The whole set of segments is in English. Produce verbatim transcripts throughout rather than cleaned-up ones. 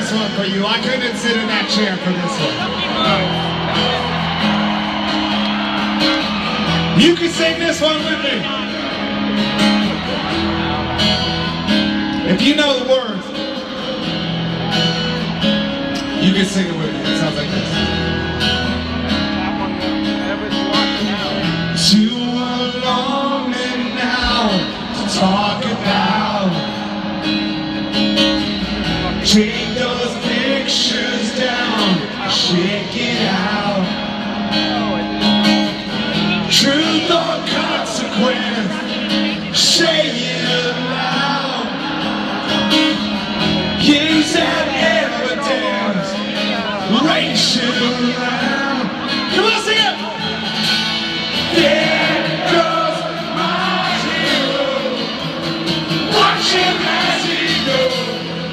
this one for you. I couldn't sit in that chair for this one. You can sing this one with me. If you know the words, you can sing it with me. It sounds like this. Too alone and now to talk about. Take those pictures down, shake it out. Truth or consequence, say it aloud. Use that evidence, race it around. Come on, sing it! There goes my hero, watch him as he goes.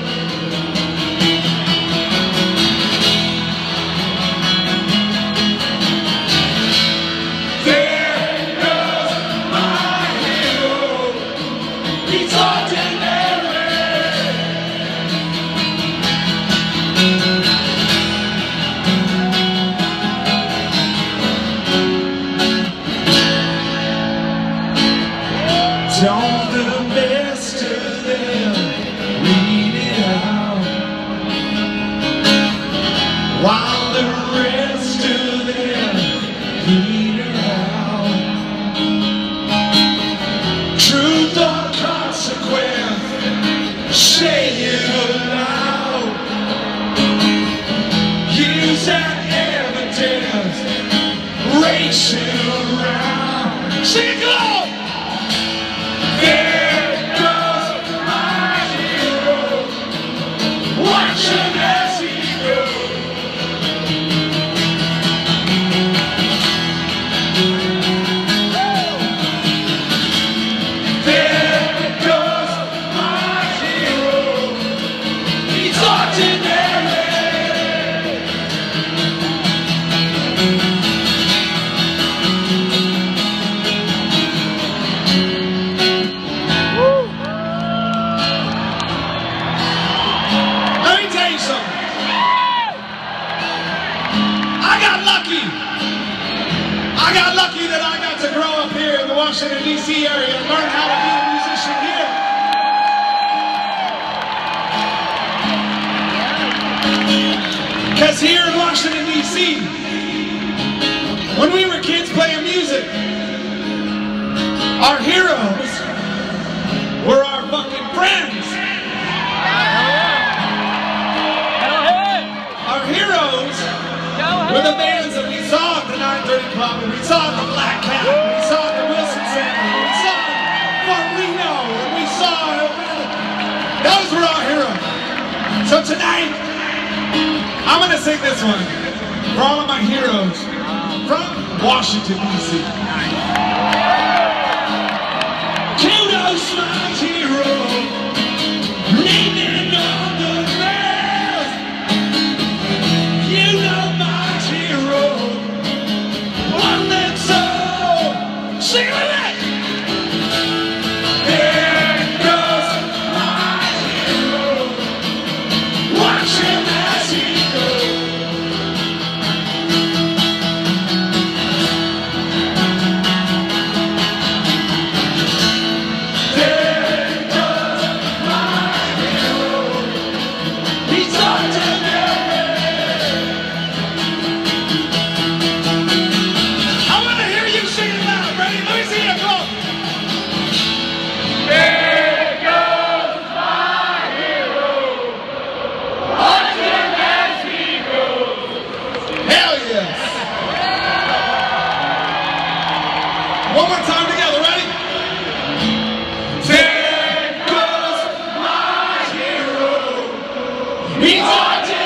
Don't the best of them read it out, while the rest of them peter out. Truth or consequence, say it aloud. Use that evidence, race it around. Sing it, go! There goes my hero, watch him as he goes. There goes my hero, he's ordinary. I got lucky that I got to grow up here in the Washington, D C area and learn how to be a musician here. Because here in Washington, D C, when we were kids playing music, our heroes were our fucking friends. Our heroes were the bands that we saw at the nine thirty Club, and we saw at the Black Cat, and we saw at the Wilson Center, and we saw at Fort Reno, and we saw those were our heroes. So tonight, I'm gonna sing this one for all of my heroes from Washington, D C Kudos, my hero, leaning on the rails. You know my hero, one that's so. Sing it with me! There goes my hero, watch him as he goes. One more time together, ready? There goes my hero. He's on